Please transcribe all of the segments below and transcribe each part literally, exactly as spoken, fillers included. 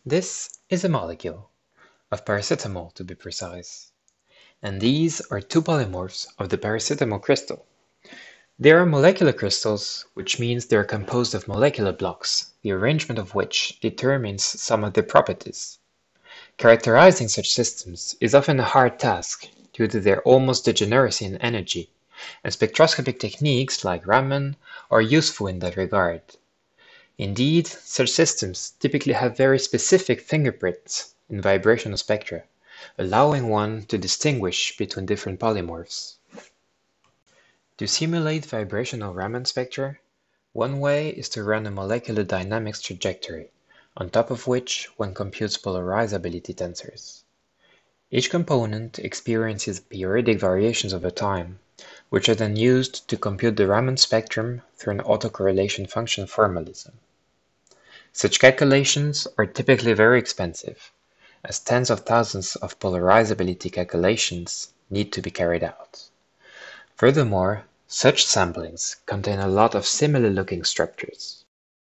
This is a molecule, of paracetamol to be precise, and these are two polymorphs of the paracetamol crystal. They are molecular crystals, which means they are composed of molecular blocks, the arrangement of which determines some of their properties. Characterizing such systems is often a hard task due to their almost degeneracy in energy, and spectroscopic techniques like Raman are useful in that regard. Indeed, such systems typically have very specific fingerprints in vibrational spectra, allowing one to distinguish between different polymorphs. To simulate vibrational Raman spectra, one way is to run a molecular dynamics trajectory, on top of which one computes polarizability tensors. Each component experiences periodic variations over time, which are then used to compute the Raman spectrum through an autocorrelation function formalism. Such calculations are typically very expensive, as tens of thousands of polarizability calculations need to be carried out. Furthermore, such samplings contain a lot of similar-looking structures.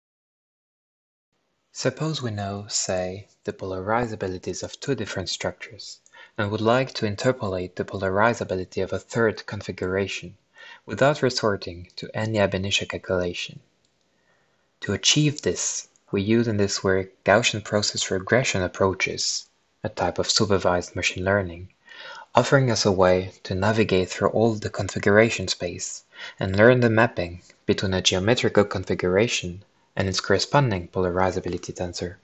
Suppose we know, say, the polarizabilities of two different structures, and would like to interpolate the polarizability of a third configuration without resorting to any ab initio calculation. To achieve this, we use in this work Gaussian process regression approaches, a type of supervised machine learning, offering us a way to navigate through all the configuration space and learn the mapping between a geometrical configuration and its corresponding polarizability tensor.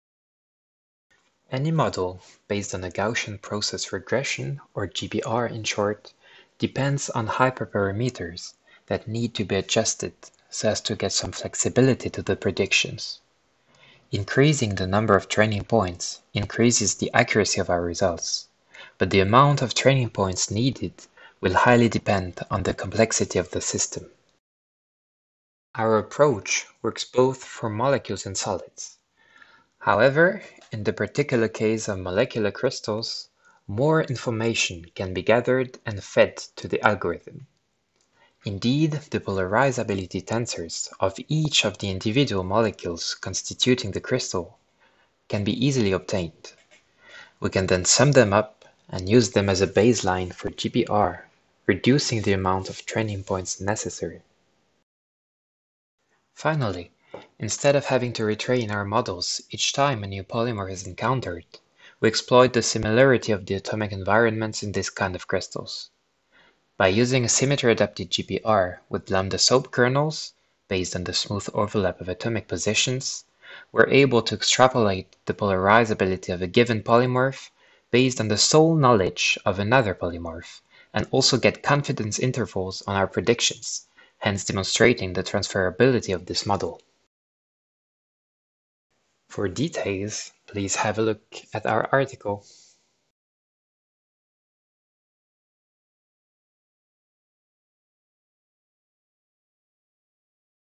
Any model based on a Gaussian process regression, or G P R in short, depends on hyperparameters that need to be adjusted so as to get some flexibility to the predictions. Increasing the number of training points increases the accuracy of our results, but the amount of training points needed will highly depend on the complexity of the system. Our approach works both for molecules and solids. However, in the particular case of molecular crystals, more information can be gathered and fed to the algorithm. Indeed, the polarizability tensors of each of the individual molecules constituting the crystal can be easily obtained. We can then sum them up and use them as a baseline for G P R, reducing the amount of training points necessary. Finally, instead of having to retrain our models each time a new polymorph is encountered, we exploit the similarity of the atomic environments in this kind of crystals. By using a symmetry-adapted G P R with lambda soap kernels, based on the smooth overlap of atomic positions, we're able to extrapolate the polarizability of a given polymorph based on the sole knowledge of another polymorph, and also get confidence intervals on our predictions, hence demonstrating the transferability of this model. For details, please have a look at our article.